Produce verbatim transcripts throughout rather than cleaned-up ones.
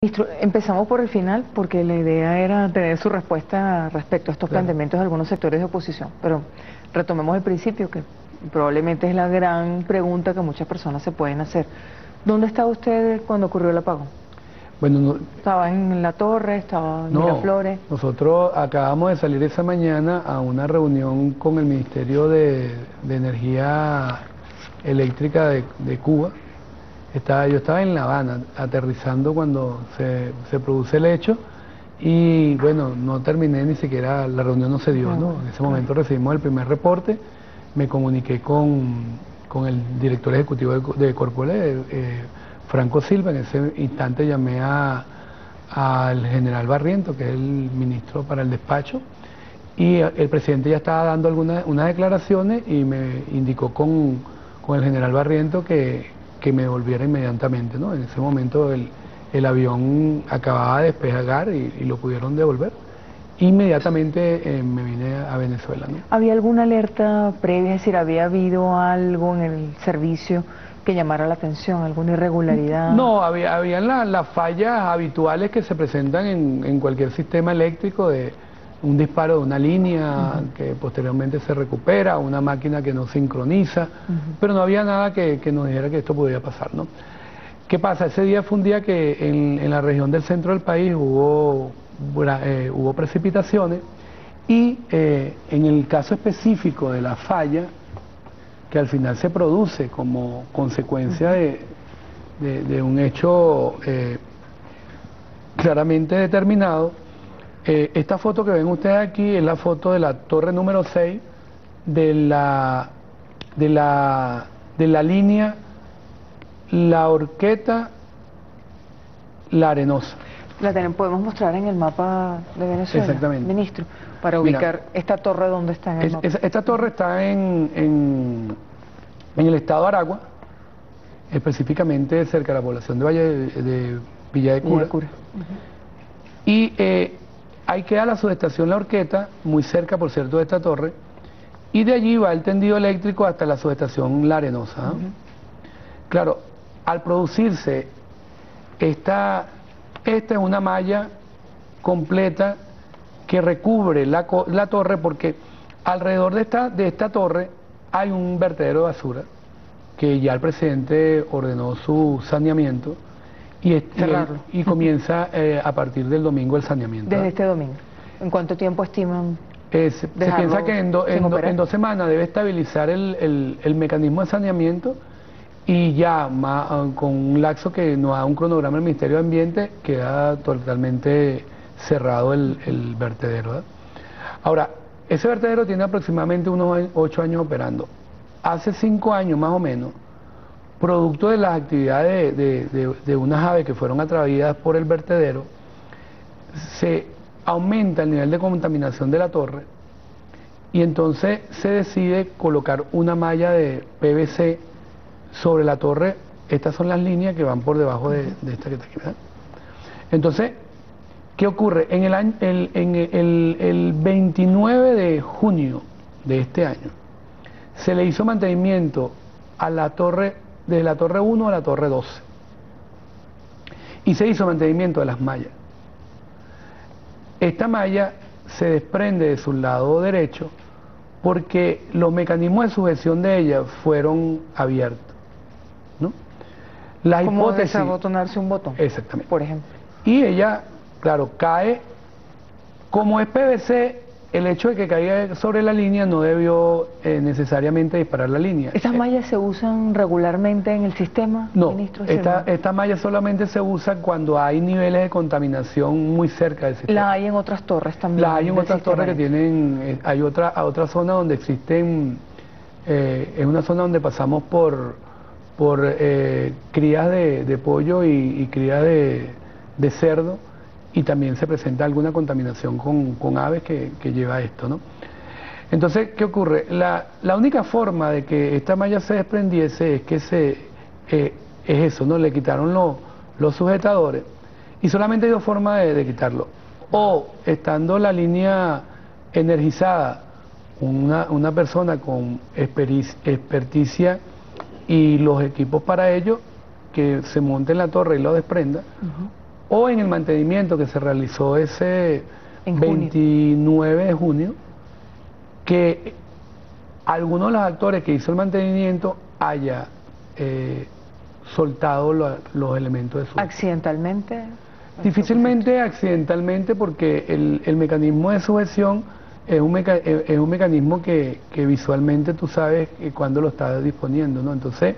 Ministro, empezamos por el final porque la idea era tener su respuesta respecto a estos Claro. planteamientos de algunos sectores de oposición, pero retomemos el principio, que probablemente es la gran pregunta que muchas personas se pueden hacer. ¿Dónde estaba usted cuando ocurrió el apagón? Bueno, no, ¿Estaba en La Torre? ¿Estaba en no, Miraflores? nosotros acabamos de salir esa mañana a una reunión con el Ministerio de, de Energía Eléctrica de, de Cuba. Estaba, yo estaba en La Habana, aterrizando cuando se, se produce el hecho, y bueno, no terminé ni siquiera, la reunión no se dio, Ah, ¿no? bueno, En ese claro. momento recibimos el primer reporte, me comuniqué con, con el director ejecutivo de, de Corpoelec, eh, Franco Silva. En ese instante llamé a, al general Barriento, que es el ministro para el despacho, y el presidente ya estaba dando algunas unas declaraciones y me indicó con, con el general Barriento que, que me volviera inmediatamente, ¿no? En ese momento el, el avión acababa de despegar y, y lo pudieron devolver. Inmediatamente eh, me vine a Venezuela, ¿no? ¿Había alguna alerta previa? Es decir, ¿había habido algo en el servicio que llamara la atención, alguna irregularidad? No, había, habían la- las fallas habituales que se presentan en, en cualquier sistema eléctrico, de un disparo de una línea Uh-huh. que posteriormente se recupera, una máquina que no sincroniza, Uh-huh. pero no había nada que, que nos dijera que esto podía pasar, ¿no? ¿Qué pasa? Ese día fue un día que en, en la región del centro del país hubo, eh, hubo precipitaciones, y eh, en el caso específico de la falla, que al final se produce como consecuencia de, de, de un hecho eh, claramente determinado. Eh, esta foto que ven ustedes aquí es la foto de la torre número seis de la, de la, de la línea La Horqueta, La Arenosa. La tenemos, podemos mostrar en el mapa de Venezuela, Exactamente. ministro, para Mira, ubicar esta torre donde está en el Es, mapa. es, esta torre está en, en, en el estado de Aragua, específicamente cerca de la población de Valle de, de Villa de Cura. Villa de Cura. Uh-huh. Y eh, ahí queda la subestación La Horqueta, muy cerca, por cierto, de esta torre, y de allí va el tendido eléctrico hasta la subestación La Arenosa. ¿eh? Uh-huh. Claro, al producirse esta, esta es una malla completa que recubre la, la torre, porque alrededor de esta, de esta torre hay un vertedero de basura que ya el presidente ordenó su saneamiento, y, y, el, y comienza eh, a partir del domingo el saneamiento. Desde este domingo. ¿En cuánto tiempo estiman? Eh, se, se piensa que en, do, en, do, en dos semanas debe estabilizar el, el, el mecanismo de saneamiento, y ya más, con un lapso que nos da un cronograma del Ministerio de Ambiente, queda totalmente cerrado el, el vertedero. ¿verdad? Ahora, ese vertedero tiene aproximadamente unos ocho años operando. Hace cinco años más o menos, producto de las actividades de, de, de, de unas aves que fueron atraídas por el vertedero, se aumenta el nivel de contaminación de la torre, y entonces se decide colocar una malla de P V C sobre la torre. Estas son las líneas que van por debajo de, de esta que está aquí, ¿verdad? Entonces, ¿qué ocurre? En el, año, el, en el, el veintinueve de junio de este año se le hizo mantenimiento a la torre, desde la torre uno a la torre doce, y se hizo mantenimiento de las mallas. Esta malla se desprende de su lado derecho porque los mecanismos de sujeción de ella fueron abiertos, ¿no? La ¿Cómo hipótesis, desabotonarse un botón? Exactamente. Por ejemplo. Y ella, claro, cae, como es P V C, el hecho de que caiga sobre la línea no debió eh, necesariamente disparar la línea. ¿Estas mallas se usan regularmente en el sistema, no, ministro? Esta, esta malla solamente se usa cuando hay niveles de contaminación muy cerca del sistema. ¿La hay en otras torres también? La hay en otras torres que tienen, eh, hay otra, a otra zona donde existen, eh, es una zona donde pasamos por, por eh, crías de, de pollo y, y crías de, de cerdo, y también se presenta alguna contaminación con, con aves que, que lleva a esto, ¿no? Entonces, ¿qué ocurre? La, la única forma de que esta malla se desprendiese es que se, eh, es eso, ¿no? Le quitaron lo, los sujetadores, y solamente hay dos formas de, de quitarlo. O estando la línea energizada, una, una persona con experticia y los equipos para ello, que se monte en la torre y lo desprenda, uh-huh. o en el mantenimiento que se realizó ese veintinueve de junio, que alguno de los actores que hizo el mantenimiento haya eh, soltado lo, los elementos de sujeción. ¿Accidentalmente? Difícilmente accidentalmente, porque el, el mecanismo de sujeción es un, meca es un mecanismo que, que visualmente tú sabes cuándo lo estás disponiendo, ¿no? Entonces,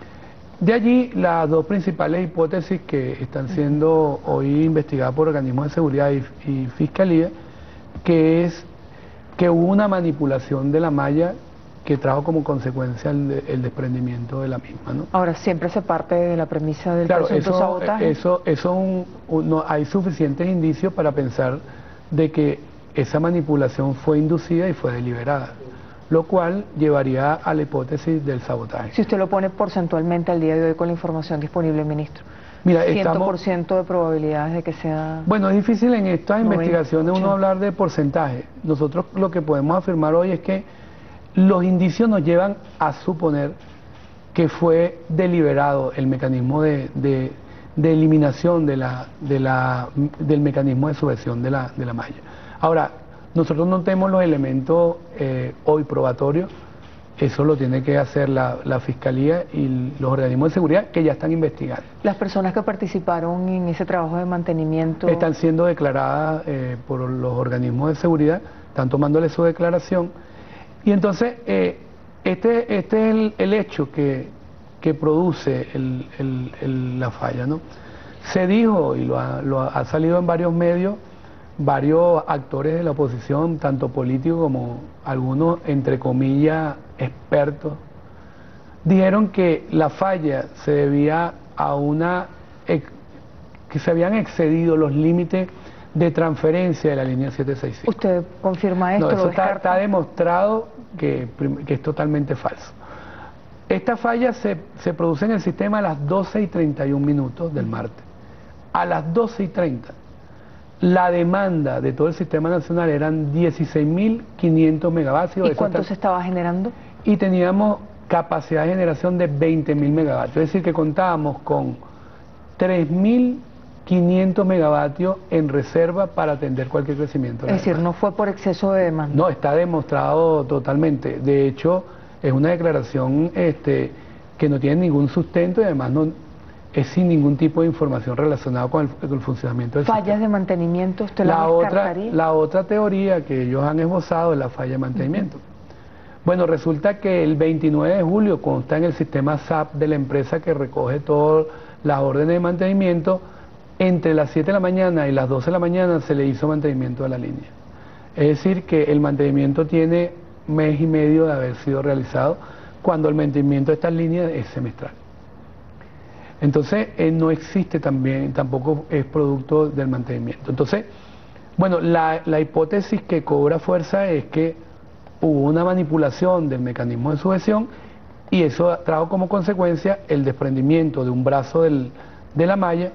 de allí las dos principales hipótesis que están siendo hoy investigadas por organismos de seguridad y, y fiscalía, que es que hubo una manipulación de la malla que trajo como consecuencia el, el desprendimiento de la misma, ¿no? Ahora, siempre se parte de la premisa del claro, presunto eso, sabotaje. Eso, eso un, un, no, hay suficientes indicios para pensar de que esa manipulación fue inducida y fue deliberada, lo cual llevaría a la hipótesis del sabotaje. Si usted lo pone porcentualmente al día de hoy con la información disponible, ministro, Mira, cien estamos, por ciento de probabilidades de que sea... Bueno, es difícil en estas noventa, investigaciones uno hablar de porcentaje. Nosotros lo que podemos afirmar hoy es que los indicios nos llevan a suponer que fue deliberado el mecanismo de, de, de eliminación de la, de la, del mecanismo de sujeción de la, de la malla. Ahora, nosotros no tenemos los elementos eh, hoy probatorios, eso lo tiene que hacer la, la Fiscalía y los organismos de seguridad que ya están investigando. Las personas que participaron en ese trabajo de mantenimiento... Están siendo declaradas eh, por los organismos de seguridad, están tomándole su declaración. Y entonces, eh, este, este es el, el hecho que, que produce el, el, el, la falla, ¿no? Se dijo, y lo ha, lo ha salido en varios medios, varios actores de la oposición, tanto políticos como algunos, entre comillas, expertos, dijeron que la falla se debía a una... que se habían excedido los límites de transferencia de la línea siete seis cinco. ¿Usted confirma esto? No, eso ¿Lo está, descarta? está demostrado que, que es totalmente falso. Esta falla se, se produce en el sistema a las doce y treinta y un minutos del martes. A las doce y treinta, la demanda de todo el sistema nacional eran dieciséis mil quinientos megavatios. ¿Y cuánto se estaba generando? Y teníamos capacidad de generación de veinte mil megavatios, es decir, que contábamos con tres mil quinientos megavatios en reserva para atender cualquier crecimiento. Es decir, no fue por exceso de demanda. No, está demostrado totalmente. De hecho, es una declaración este, que no tiene ningún sustento y además no es sin ningún tipo de información relacionada con el, con el funcionamiento del ¿Fallas sistema. de mantenimiento usted la La otra, descartaría? la otra teoría que ellos han esbozado es la falla de mantenimiento. Uh-huh. Bueno, resulta que el veintinueve de julio consta en el sistema S A P de la empresa que recoge todas las órdenes de mantenimiento. Entre las siete de la mañana y las doce de la mañana se le hizo mantenimiento a la línea. Es decir, que el mantenimiento tiene mes y medio de haber sido realizado, cuando el mantenimiento de estas líneas es semestral. Entonces, eh, no existe también, tampoco es producto del mantenimiento. Entonces, bueno, la, la hipótesis que cobra fuerza es que hubo una manipulación del mecanismo de sujeción y eso trajo como consecuencia el desprendimiento de un brazo del, de la malla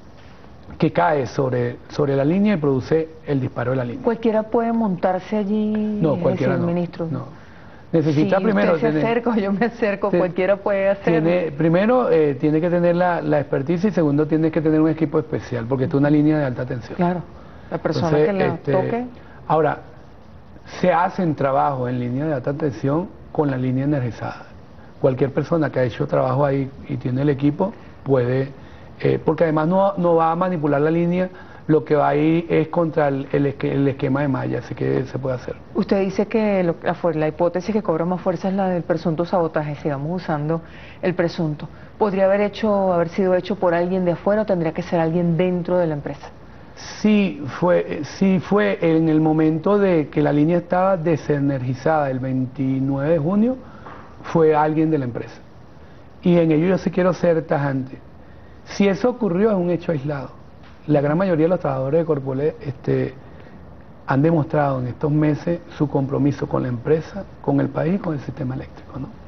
que cae sobre, sobre la línea y produce el disparo de la línea. ¿Cualquiera puede montarse allí? No, cualquiera decir, no, ministro? no. Necesita si primero usted se tener, acerca o yo me acerco, te, cualquiera puede hacerlo. Tiene, primero, eh, tiene que tener la, la experticia y segundo, tiene que tener un equipo especial, porque esto es una línea de alta tensión. Claro, la persona Entonces, que la este, toque... Ahora, se hacen trabajos en línea de alta tensión con la línea energizada. Cualquier persona que ha hecho trabajo ahí y tiene el equipo puede... Eh, porque además no, no va a manipular la línea, lo que va a ir es contra el, el, esque, el esquema de malla, así que se puede hacer. Usted dice que lo, la, la hipótesis que cobra más fuerza es la del presunto sabotaje, sigamos usando el presunto. ¿Podría haber, hecho, haber sido hecho por alguien de afuera o tendría que ser alguien dentro de la empresa? Sí fue, sí fue en el momento de que la línea estaba desenergizada, el veintinueve de junio, fue alguien de la empresa. Y en ello yo sí quiero ser tajante. Si eso ocurrió es un hecho aislado. La gran mayoría de los trabajadores de Corpoelec este, han demostrado en estos meses su compromiso con la empresa, con el país y con el sistema eléctrico, ¿no?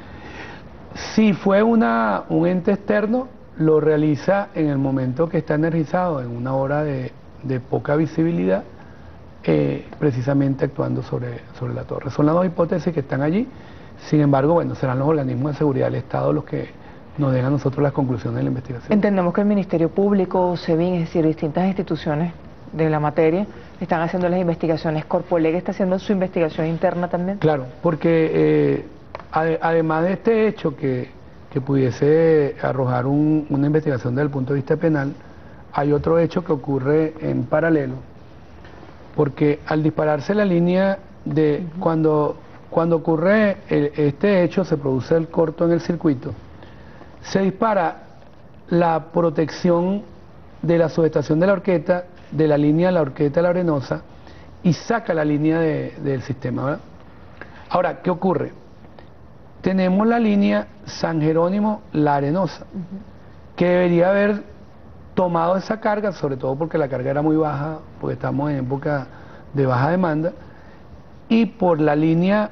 Si fue una, un ente externo, lo realiza en el momento que está energizado, en una hora de, de poca visibilidad, eh, precisamente actuando sobre, sobre la torre. Son las dos hipótesis que están allí. Sin embargo, bueno, serán los organismos de seguridad del Estado los que nos den a nosotros las conclusiones de la investigación. Entendemos que el Ministerio Público, SEBIN, es decir, distintas instituciones de la materia, están haciendo las investigaciones. Corpoleg está haciendo su investigación interna también. Claro, porque eh, ade además de este hecho que, que pudiese arrojar un, una investigación desde el punto de vista penal, hay otro hecho que ocurre en paralelo, porque al dispararse la línea de uh-huh. cuando, cuando ocurre el, este hecho, se produce el corto en el circuito, se dispara la protección de la subestación de la horqueta, de la línea La Horqueta La Arenosa, y saca la línea de, del sistema, ¿verdad? Ahora, ¿qué ocurre? Tenemos la línea San Jerónimo La Arenosa, uh-huh. que debería haber tomado esa carga, sobre todo porque la carga era muy baja, porque estamos en época de baja demanda, y por la línea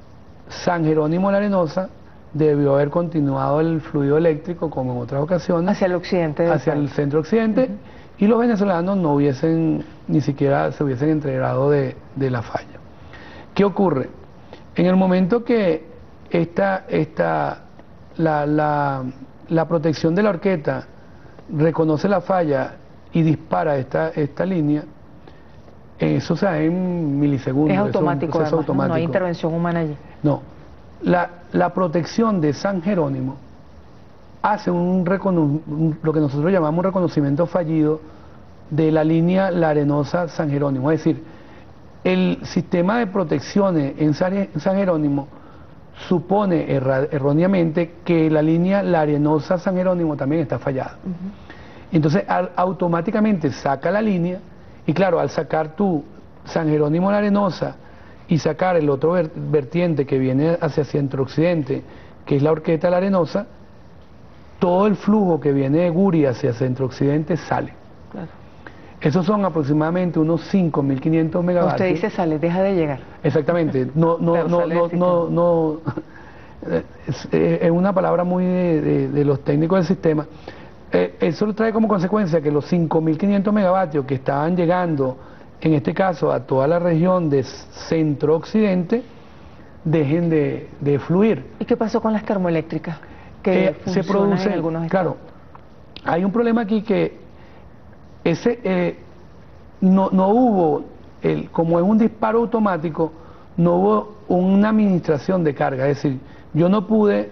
San Jerónimo La Arenosa debió haber continuado el fluido eléctrico, como en otras ocasiones, hacia el occidente, hacia el centro occidente, uh-huh. y los venezolanos no hubiesen, ni siquiera se hubiesen enterado de, de la falla. ¿Qué ocurre? En el momento que esta, esta, la, la, la protección de la horqueta reconoce la falla y dispara esta, esta línea, eso se da en milisegundos. Es automático, es un proceso además, automático. ¿no? No hay intervención humana allí. No. La, la protección de San Jerónimo hace un, un lo que nosotros llamamos un reconocimiento fallido de la línea La Arenosa San Jerónimo. Es decir, el sistema de protecciones en San, San Jerónimo supone erra, erróneamente que la línea La Arenosa San Jerónimo también está fallada. Uh-huh. Entonces al, automáticamente saca la línea, y claro, al sacar tú San Jerónimo La Arenosa y sacar el otro vertiente que viene hacia centro-occidente, que es la Horqueta La Arenosa, todo el flujo que viene de Guri hacia centro-occidente sale. Claro. Esos son aproximadamente unos cinco mil quinientos megavatios. Usted dice sale, deja de llegar. Exactamente. No, no, no, no, no, no, es, es una palabra muy de, de, de los técnicos del sistema. Eh, eso trae como consecuencia que los cinco mil quinientos megavatios que estaban llegando, en este caso a toda la región de centro-occidente, dejen de, de fluir. ¿Y qué pasó con las termoeléctricas? Que eh, se produce, en algunos estados. Claro, hay un problema aquí que ese eh, no, no hubo, el, como es un disparo automático, no hubo una administración de carga, es decir, yo no pude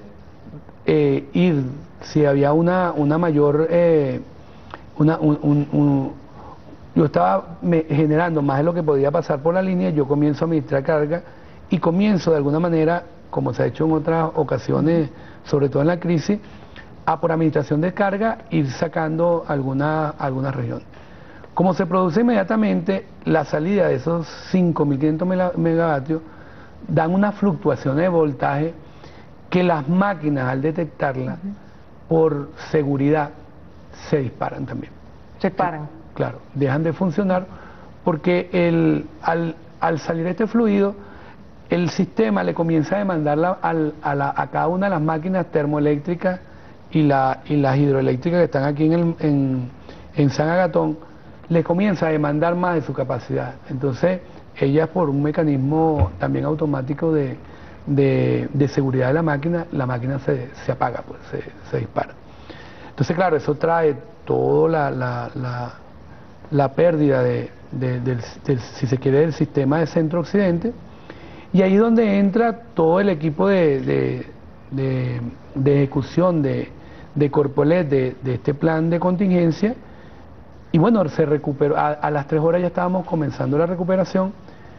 eh, ir, si había una, una mayor, eh, una, un, un, un, yo estaba me, generando más de lo que podía pasar por la línea, yo comienzo a administrar carga y comienzo de alguna manera, como se ha hecho en otras ocasiones, sobre todo en la crisis, a por administración de carga ir sacando alguna, alguna región. Como se produce inmediatamente la salida de esos cinco mil quinientos megavatios, dan unas fluctuaciones de voltaje que las máquinas al detectarlas, uh-huh. por seguridad, se disparan también. Se paran. Claro, dejan de funcionar porque el, al, al salir este fluido, el sistema le comienza a demandar la, al, a, la, a cada una de las máquinas termoeléctricas y, la, y las hidroeléctricas que están aquí en, el, en, en San Agustín, le comienza a demandar más de su capacidad. Entonces, ellas por un mecanismo también automático de, de, de seguridad de la máquina, la máquina se, se apaga, pues se, se dispara. Entonces, claro, eso trae toda la, la, la, la pérdida de, de, del, del, si se quiere, del sistema de centro-occidente. Y ahí es donde entra todo el equipo de, de, de, de ejecución de, de Corpoleg, de, de este plan de contingencia. Y bueno, se recuperó, a, a las tres horas ya estábamos comenzando la recuperación,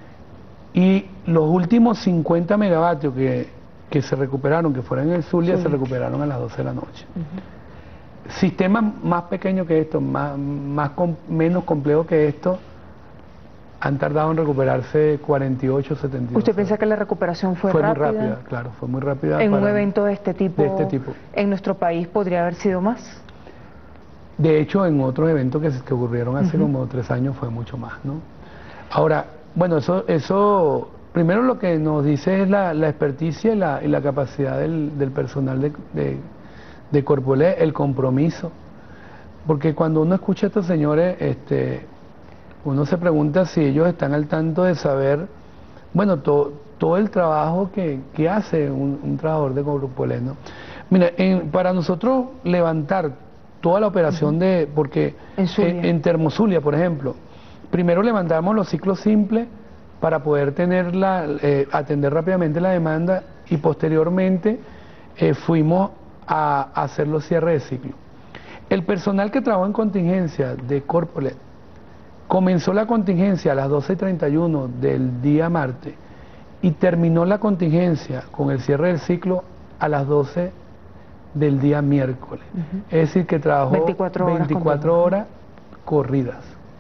y los últimos cincuenta megavatios que, que se recuperaron, que fueron en el Zulia, sí. se recuperaron a las doce de la noche. Uh-huh. Sistemas más pequeños que estos, más, más com, menos complejos que estos, han tardado en recuperarse cuarenta y ocho, setenta y dos. ¿Usted piensa que la recuperación fue, fue rápida? Fue muy rápida, claro, fue muy rápida. ¿En para, un evento de este, tipo, de este tipo, en nuestro país podría haber sido más? De hecho, en otros eventos que, que ocurrieron hace uh-huh. como tres años fue mucho más, ¿no? Ahora, bueno, eso, eso primero lo que nos dice es la, la experticia y la, y la capacidad del, del personal de, de, de Corpoleg, el compromiso. Porque cuando uno escucha a estos señores, este, uno se pregunta si ellos están al tanto de saber, bueno, to, todo el trabajo que, que hace un, un trabajador de Corpoleg, ¿no? Mira, en, para nosotros levantar toda la operación uh-huh. de, porque en, en, en Termozulia, por ejemplo, primero levantamos los ciclos simples para poder tener la, eh, atender rápidamente la demanda y posteriormente eh, fuimos a, a hacer los cierres de ciclo. El personal que trabajó en contingencia de Corpolet comenzó la contingencia a las doce y treinta y uno del día martes y terminó la contingencia con el cierre del ciclo a las doce del día miércoles. Uh-huh. Es decir, que trabajó veinticuatro horas, veinticuatro horas corridas.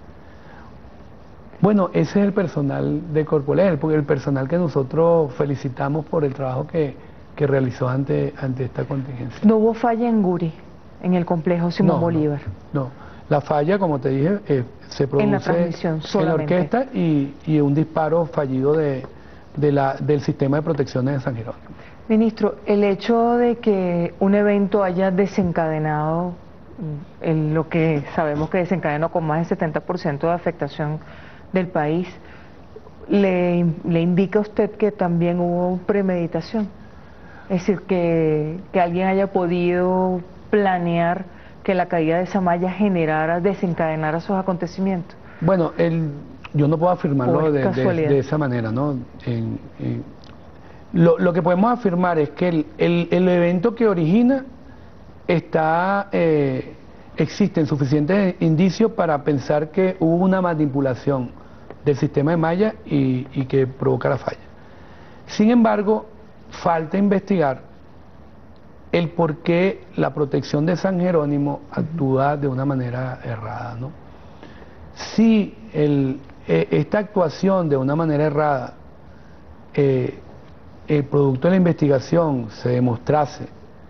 Bueno, ese es el personal de Corpolet, porque el personal que nosotros felicitamos por el trabajo que, que realizó ante, ante esta contingencia. ¿No hubo falla en Guri, en el complejo Simón no, Bolívar? No, no, la falla, como te dije, eh, se produce en la transmisión solamente. En la orquesta y, y un disparo fallido de, de la, del sistema de protecciones de San Jerónimo. Ministro, el hecho de que un evento haya desencadenado en lo que sabemos que desencadenó con más del setenta por ciento de afectación del país, ¿le, le indica a usted que también hubo premeditación? Es decir, que, que alguien haya podido planear que la caída de esa malla generara, desencadenara esos acontecimientos. Bueno, el, yo no puedo afirmarlo de, de, de esa manera, ¿no? En, en, lo, lo que podemos afirmar es que el, el, el evento que origina está, eh, existen suficientes indicios para pensar que hubo una manipulación del sistema de malla y, y que provoca la falla. Sin embargo, falta investigar el por qué la protección de San Jerónimo actúa de una manera errada, ¿no? Si el, eh, esta actuación de una manera errada, eh, el producto de la investigación se demostrase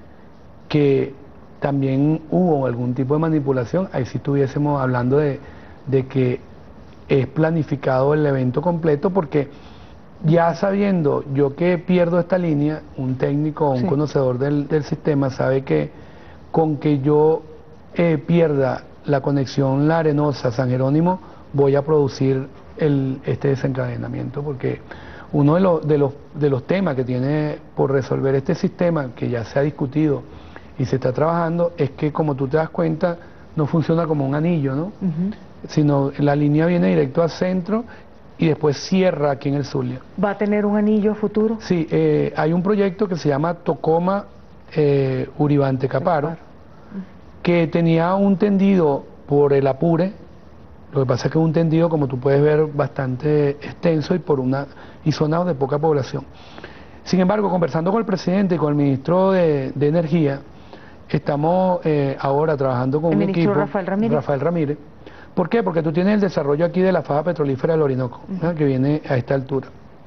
que también hubo algún tipo de manipulación, ahí sí estuviésemos hablando de, de que es planificado el evento completo, porque ya sabiendo yo que pierdo esta línea, un técnico o un sí. conocedor del, del sistema sabe que con que yo eh, pierda la conexión La Arenosa-San Jerónimo, voy a producir el, este desencadenamiento, porque uno de los, de, los, de los temas que tiene por resolver este sistema, que ya se ha discutido y se está trabajando, es que, como tú te das cuenta, no funciona como un anillo, ¿no? Uh-huh. Sino la línea viene directo al centro y después cierra aquí en el Zulia. ¿Va a tener un anillo futuro? Sí, eh, hay un proyecto que se llama Tocoma eh, Uribante Caparo, uh-huh. que tenía un tendido por el Apure. Lo que pasa es que es un tendido, como tú puedes ver, bastante extenso y por una y zona de poca población. Sin embargo, conversando con el presidente y con el ministro de, de Energía, estamos eh, ahora trabajando con el un ministro equipo, Rafael Ramírez. Rafael Ramírez. ¿Por qué? Porque tú tienes el desarrollo aquí de la faja petrolífera del Orinoco, uh-huh. ¿eh? que viene a esta altura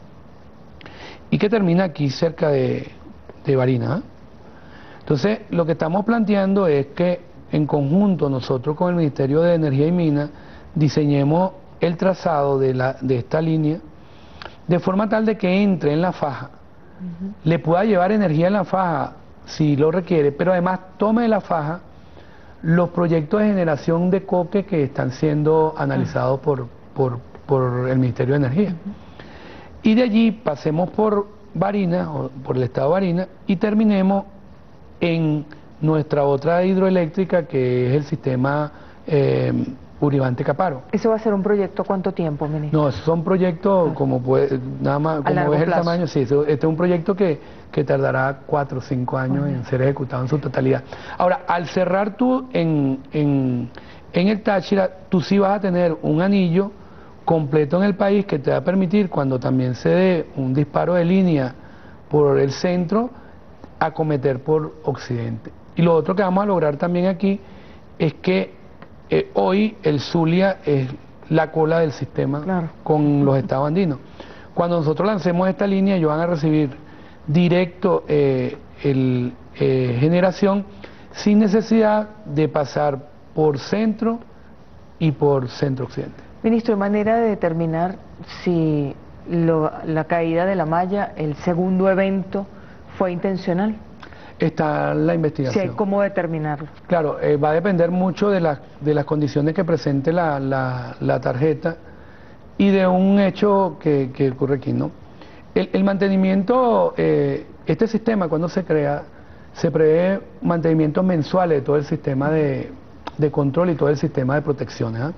y que termina aquí cerca de, de Barinas. ¿eh? Entonces, lo que estamos planteando es que en conjunto nosotros con el Ministerio de Energía y Minas diseñemos el trazado de, la, de esta línea de forma tal de que entre en la faja, uh-huh. le pueda llevar energía en la faja si lo requiere, pero además tome de la faja los proyectos de generación de coque que están siendo analizados uh-huh. por, por, por el Ministerio de Energía. Uh-huh. Y de allí pasemos por Barinas, o por el estado de Barinas, y terminemos en nuestra otra hidroeléctrica, que es el sistema eh, Uribante Caparo. ¿Eso va a ser un proyecto cuánto tiempo, ministro? No, son proyectos, ah. como puede, nada más, como ves el plazo. Tamaño, sí, este es un proyecto que, que tardará cuatro o cinco años uh-huh. en ser ejecutado en su totalidad. Ahora, al cerrar tú en, en, en el Táchira, tú sí vas a tener un anillo completo en el país que te va a permitir, cuando también se dé un disparo de línea por el centro, acometer por occidente. Y lo otro que vamos a lograr también aquí es que eh, hoy el Zulia es la cola del sistema claro. con los estados andinos. Cuando nosotros lancemos esta línea, ellos van a recibir directo eh, el eh, generación sin necesidad de pasar por centro y por centro-occidente. Ministro, de manera de determinar si lo, la caída de la malla, el segundo evento, fue intencional. Está la investigación. Sí, ¿cómo determinarlo? Claro, eh, va a depender mucho de, la, de las condiciones que presente la, la, la tarjeta y de un hecho que, que ocurre aquí, ¿no? El, el mantenimiento, eh, este sistema cuando se crea, se prevé mantenimientos mensuales de todo el sistema de, de control y todo el sistema de protecciones. ¿eh?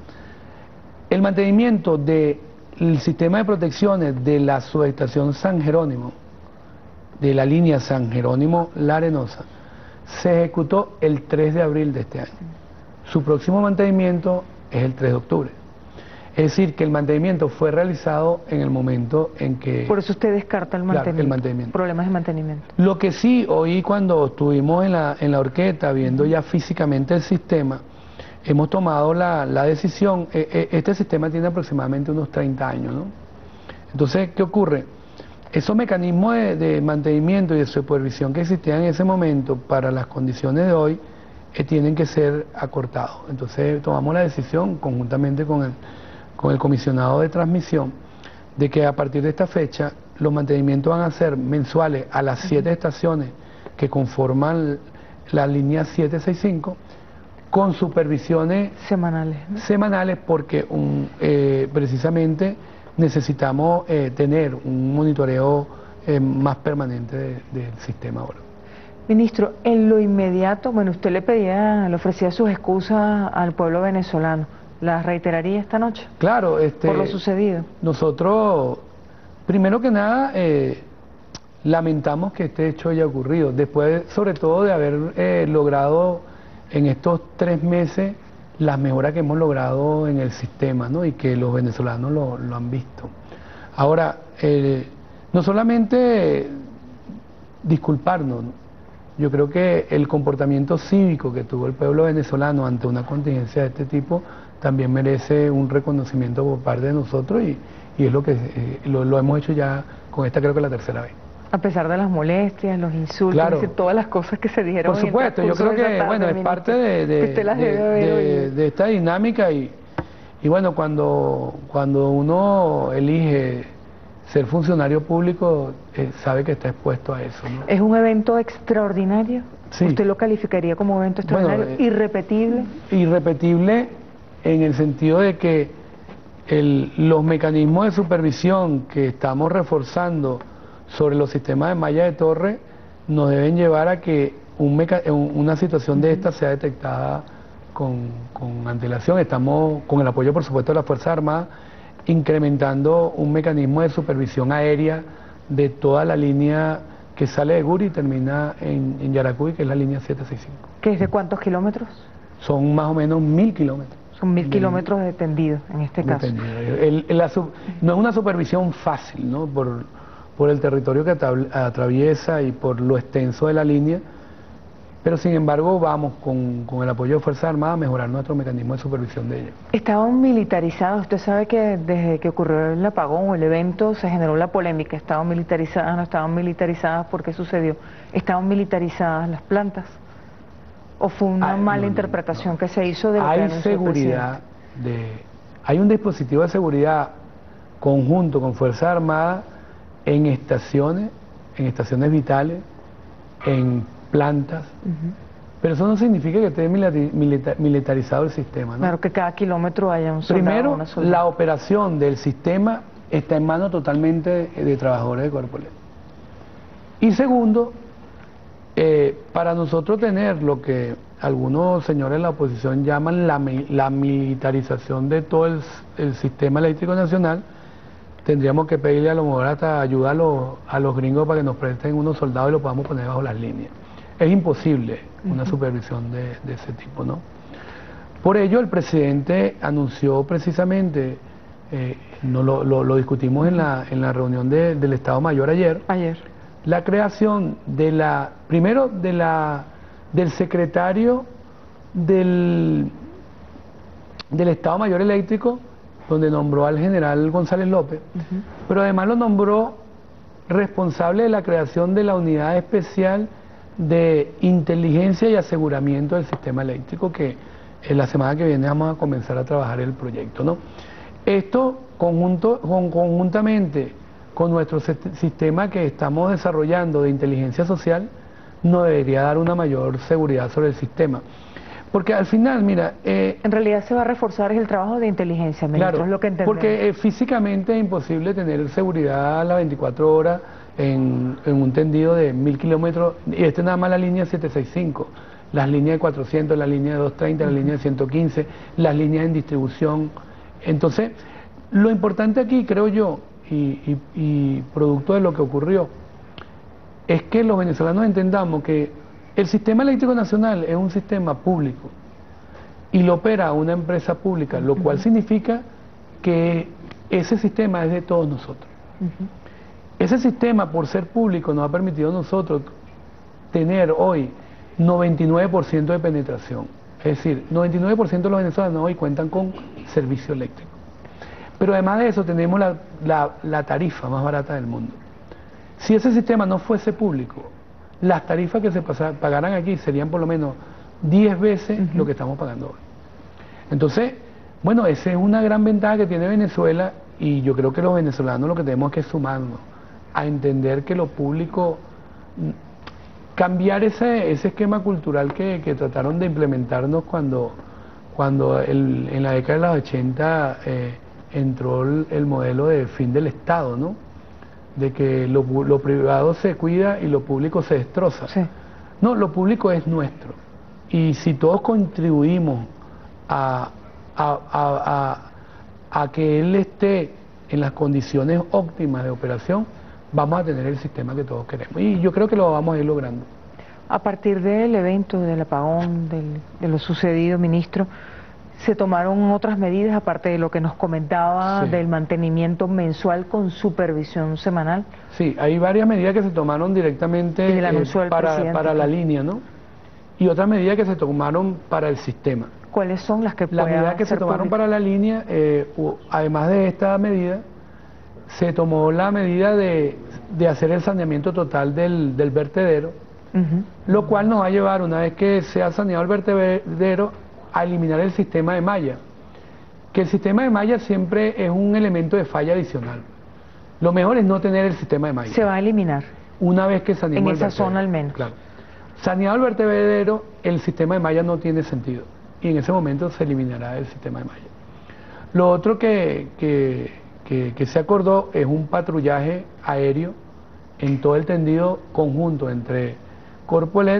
El mantenimiento del sistema de protecciones de la subestación San Jerónimo, de la línea San Jerónimo-La Arenosa, se ejecutó el tres de abril de este año. Su próximo mantenimiento es el tres de octubre. Es decir, que el mantenimiento fue realizado en el momento en que... Por eso usted descarta el mantenimiento, claro, el mantenimiento. Problemas de mantenimiento. Lo que sí oí cuando estuvimos en la, en la Orqueta, viendo ya físicamente el sistema, hemos tomado la, la decisión, eh, eh, este sistema tiene aproximadamente unos treinta años, ¿no? Entonces, ¿qué ocurre? Esos mecanismos de, de mantenimiento y de supervisión que existían en ese momento para las condiciones de hoy eh, tienen que ser acortados. Entonces tomamos la decisión conjuntamente con el, con el comisionado de transmisión de que a partir de esta fecha los mantenimientos van a ser mensuales a las siete estaciones que conforman la línea setecientos sesenta y cinco con supervisiones semanales, ¿no? semanales porque un, eh, precisamente necesitamos eh, tener un monitoreo eh, más permanente de, del sistema ahora. Ministro, en lo inmediato, bueno, usted le pedía, le ofrecía sus excusas al pueblo venezolano. ¿Las reiteraría esta noche? Claro, este, por lo sucedido. Nosotros, primero que nada, eh, lamentamos que este hecho haya ocurrido. Después, sobre todo, de haber eh, logrado en estos tres meses las mejoras que hemos logrado en el sistema, ¿no? Y que los venezolanos lo, lo han visto. Ahora, eh, no solamente disculparnos, ¿no? Yo creo que el comportamiento cívico que tuvo el pueblo venezolano ante una contingencia de este tipo también merece un reconocimiento por parte de nosotros y, y es lo que eh, lo, lo hemos hecho ya con esta, creo que la tercera vez. A pesar de las molestias, los insultos, claro, todas las cosas que se dijeron. Por supuesto, yo creo que tarde, bueno, es parte de, de, de, de, de esta dinámica y, y bueno, cuando, cuando uno elige ser funcionario público, eh, sabe que está expuesto a eso, ¿no? ¿Es un evento extraordinario? Sí. ¿Usted lo calificaría como evento extraordinario? Bueno, eh, ¿irrepetible? Irrepetible en el sentido de que el, los mecanismos de supervisión que estamos reforzando sobre los sistemas de malla de torre nos deben llevar a que un meca una situación de esta sea detectada con, con antelación. Estamos, con el apoyo por supuesto de las Fuerzas Armadas, incrementando un mecanismo de supervisión aérea de toda la línea que sale de Guri y termina en, en Yaracuy, que es la línea setecientos sesenta y cinco. ¿Que es de cuántos kilómetros? Son más o menos mil kilómetros. Son mil kilómetros de tendido, en este caso. El, el, la sub, no es una supervisión fácil, ¿no? Por, por el territorio que atraviesa y por lo extenso de la línea, pero sin embargo vamos con, con el apoyo de Fuerzas Armadas a mejorar nuestro mecanismo de supervisión de ella. Estaban militarizados, usted sabe que desde que ocurrió el apagón o el evento se generó la polémica, estaban militarizadas, no estaban militarizadas, ¿por qué sucedió? ¿Estaban militarizadas las plantas? ¿O fue una Ay, mala no, interpretación no. que se hizo de lo hay que anunció seguridad de, hay un dispositivo de seguridad conjunto con Fuerzas Armadas en estaciones, en estaciones vitales, en plantas, uh-huh. pero eso no significa que esté militar, militarizado el sistema, ¿no? Claro, que cada kilómetro haya un soldado. Primero, una soldada. La operación del sistema está en manos totalmente de, de trabajadores de Cuerpo Eléctrico. Y segundo, eh, para nosotros tener lo que algunos señores de la oposición llaman la, la militarización de todo el, el sistema eléctrico nacional, tendríamos que pedirle a lo mejor hasta ayuda a los, a los gringos para que nos presten unos soldados y lo podamos poner bajo las líneas. Es imposible una supervisión de, de ese tipo, ¿no? Por ello el presidente anunció precisamente, eh, no lo, lo, lo discutimos en la, en la reunión de, del Estado Mayor ayer, ayer, la creación de la, primero de la, del secretario del, del Estado Mayor Eléctrico, donde nombró al general González López, uh-huh. pero además lo nombró responsable de la creación de la unidad especial de inteligencia y aseguramiento del sistema eléctrico, que en la semana que viene vamos a comenzar a trabajar el proyecto, ¿no? Esto conjunto, con, conjuntamente con nuestro sistema que estamos desarrollando de inteligencia social, nos debería dar una mayor seguridad sobre el sistema. Porque al final, mira... Eh, en realidad se va a reforzar el trabajo de inteligencia, ministro, claro, es lo que entendemos. Porque eh, físicamente es imposible tener seguridad a las veinticuatro horas en, en un tendido de mil kilómetros, y este nada más la línea setecientos sesenta y cinco, las líneas de cuatrocientos, la línea de doscientos treinta, la línea de ciento quince, las líneas en distribución. Entonces, lo importante aquí, creo yo, y, y, y producto de lo que ocurrió, es que los venezolanos entendamos que el sistema eléctrico nacional es un sistema público y lo opera una empresa pública, lo cual significa que ese sistema es de todos nosotros. Uh-huh. Ese sistema, por ser público, nos ha permitido a nosotros tener hoy noventa y nueve por ciento de penetración. Es decir, noventa y nueve por ciento de los venezolanos hoy cuentan con servicio eléctrico. Pero además de eso tenemos la, la, la tarifa más barata del mundo. Si ese sistema no fuese público, las tarifas que se pasa, pagaran aquí serían por lo menos diez veces uh-huh. lo que estamos pagando hoy. Entonces, bueno, esa es una gran ventaja que tiene Venezuela, y yo creo que los venezolanos lo que tenemos que sumarnos a entender que lo público, cambiar ese, ese esquema cultural que, que trataron de implementarnos cuando, cuando el, en la década de los ochenta eh, entró el, el modelo de fin del Estado, ¿no? De que lo, lo privado se cuida y lo público se destroza. Sí. No, lo público es nuestro. Y si todos contribuimos a, a, a, a, a que él esté en las condiciones óptimas de operación, vamos a tener el sistema que todos queremos. Y yo creo que lo vamos a ir logrando. A partir del evento, del apagón, del, de lo sucedido, ministro, ¿se tomaron otras medidas aparte de lo que nos comentaba sí. del mantenimiento mensual con supervisión semanal? Sí, hay varias medidas que se tomaron directamente eh, para, para la línea, ¿no? Y otras medidas que se tomaron para el sistema. ¿Cuáles son las que Las medidas que se tomaron público? Para la línea, eh, además de esta medida, se tomó la medida de, de hacer el saneamiento total del, del vertedero, uh-huh. lo cual nos va a llevar, una vez que se ha saneado el vertedero, a eliminar el sistema de malla, que el sistema de malla siempre es un elemento de falla adicional. Lo mejor es no tener el sistema de malla. Se va a eliminar. Una vez que saneamos en esa zona al menos. Claro. Saneado el vertedero, el sistema de malla no tiene sentido, y en ese momento se eliminará el sistema de malla. Lo otro que, que, que, que se acordó es un patrullaje aéreo en todo el tendido conjunto entre Corpoelec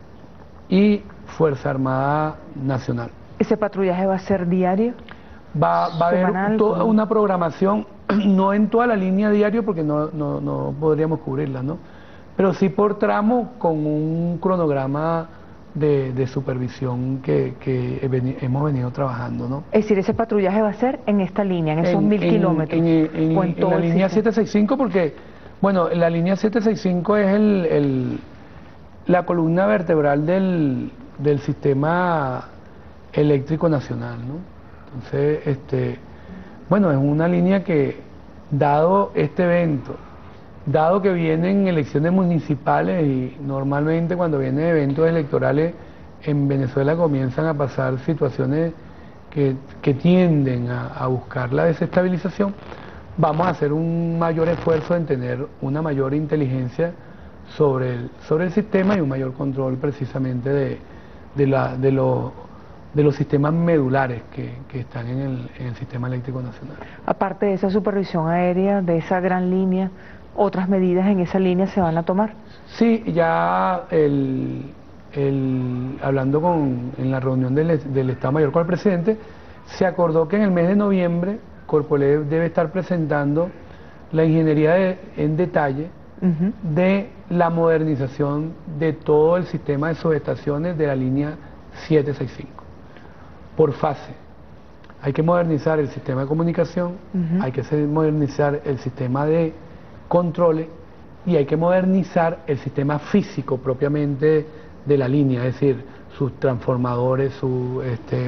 y Fuerza Armada Nacional. ¿Ese patrullaje va a ser diario? Va, va a haber toda una programación, no en toda la línea diario porque no, no, no podríamos cubrirla, ¿no? Pero sí por tramo, con un cronograma de, de supervisión que, que veni, hemos venido trabajando, ¿no? Es decir, ese patrullaje va a ser en esta línea, en esos en, mil en, kilómetros. En, en, en, en, en la línea setecientos sesenta y cinco, porque, bueno, la línea setecientos sesenta y cinco es el, el, la columna vertebral del, del sistema eléctrico nacional, ¿no? Entonces, este, bueno, es una línea que, dado este evento, dado que vienen elecciones municipales y normalmente cuando vienen eventos electorales en Venezuela comienzan a pasar situaciones que, que tienden a, a buscar la desestabilización, vamos a hacer un mayor esfuerzo en tener una mayor inteligencia sobre el, sobre el sistema y un mayor control precisamente de, de, la, de, lo, de los sistemas medulares que, que están en el, en el sistema eléctrico nacional. Aparte de esa supervisión aérea, de esa gran línea, ¿otras medidas en esa línea se van a tomar? Sí, ya el, el, hablando con, en la reunión del, del Estado Mayor con el presidente, se acordó que en el mes de noviembre Corpoelec debe estar presentando la ingeniería de, en detalle uh-huh. de la modernización de todo el sistema de subestaciones de la línea setecientos sesenta y cinco, por fase. Hay que modernizar el sistema de comunicación, uh-huh. hay que modernizar el sistema de controles y hay que modernizar el sistema físico propiamente de la línea, es decir, sus transformadores, su, este,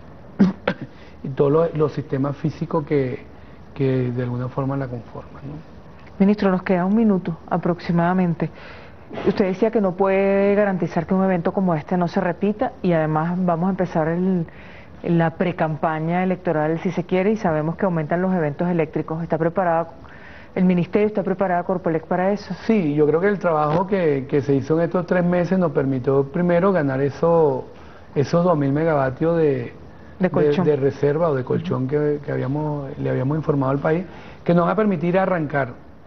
y todos los, los sistemas físicos que, que de alguna forma la conforman, ¿no? Ministro, nos queda un minuto aproximadamente. Usted decía que no puede garantizar que un evento como este no se repita y además vamos a empezar el, la precampaña electoral, si se quiere, y sabemos que aumentan los eventos eléctricos. ¿Está preparado el Ministerio, está preparada Corpoelec para eso? Sí, yo creo que el trabajo que, que se hizo en estos tres meses nos permitió primero ganar eso, esos dos mil megavatios de, de, colchón. de, de reserva o de colchón uh-huh. que, que habíamos, le habíamos informado al país, que nos va a permitir arrancar,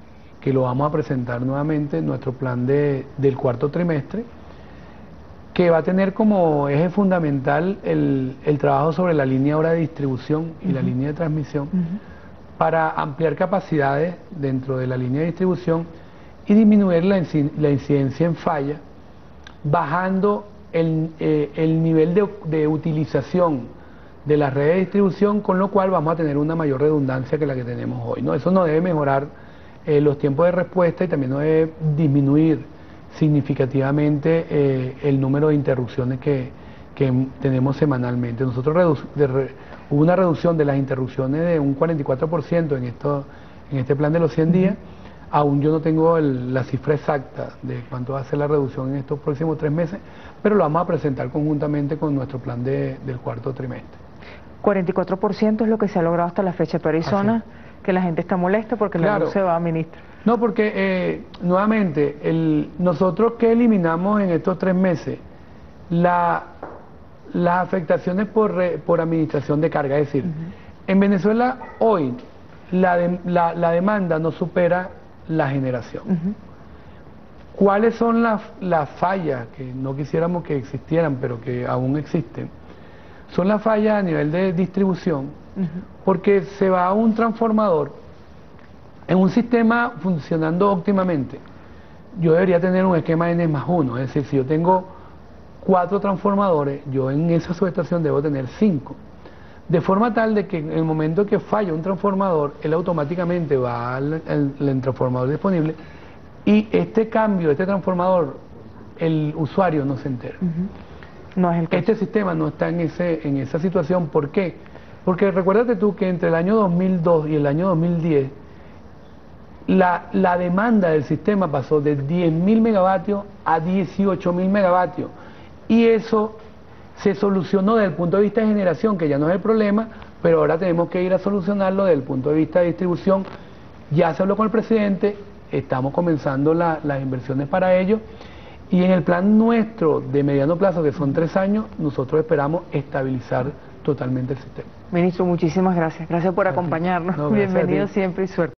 que lo vamos a presentar nuevamente, nuestro plan de, del cuarto trimestre, que va a tener como eje fundamental el, el trabajo sobre la línea ahora de distribución y uh-huh. la línea de transmisión, uh-huh. para ampliar capacidades dentro de la línea de distribución y disminuir la, la incidencia en falla, bajando el, eh, el nivel de, de utilización de las redes de distribución, con lo cual vamos a tener una mayor redundancia que la que tenemos hoy, ¿no? Eso no debe mejorar eh, los tiempos de respuesta y también no debe disminuir significativamente eh, el número de interrupciones que, que tenemos semanalmente. Nosotros redu de re hubo una reducción de las interrupciones de un cuarenta y cuatro por ciento en, esto, en este plan de los cien días. Aún yo no tengo el, la cifra exacta de cuánto va a ser la reducción en estos próximos tres meses, pero lo vamos a presentar conjuntamente con nuestro plan de, del cuarto trimestre. cuarenta y cuatro por ciento es lo que se ha logrado hasta la fecha, pero hay zonas que la gente está molesta porque claro. la luz se va, ministro. No, porque eh, nuevamente, el, nosotros que eliminamos en estos tres meses la, las afectaciones por, re, por administración de carga, es decir, uh-huh. en Venezuela hoy la, de, la, la demanda no supera la generación. Uh-huh. ¿Cuáles son las, las fallas que no quisiéramos que existieran, pero que aún existen? Son las fallas a nivel de distribución, uh-huh. porque se va a un transformador en un sistema funcionando óptimamente. Yo debería tener un esquema N más uno, es decir, si yo tengo cuatro transformadores, yo en esa subestación debo tener cinco. De forma tal de que en el momento que falla un transformador, él automáticamente va al, al, al transformador disponible y este cambio, este transformador, el usuario no se entera. Uh-huh. No es el caso. Este sistema no está en, ese, en esa situación. ¿Por qué? Porque recuérdate tú que entre el año dos mil dos y el año dos mil diez, La, la demanda del sistema pasó de diez mil megavatios a dieciocho mil megavatios y eso se solucionó desde el punto de vista de generación, que ya no es el problema, pero ahora tenemos que ir a solucionarlo desde el punto de vista de distribución. Ya se habló con el presidente, estamos comenzando la, las inversiones para ello y en el plan nuestro de mediano plazo, que son tres años, nosotros esperamos estabilizar totalmente el sistema. Ministro, muchísimas gracias. Gracias por acompañarnos. No, gracias. Bienvenido siempre y suerte.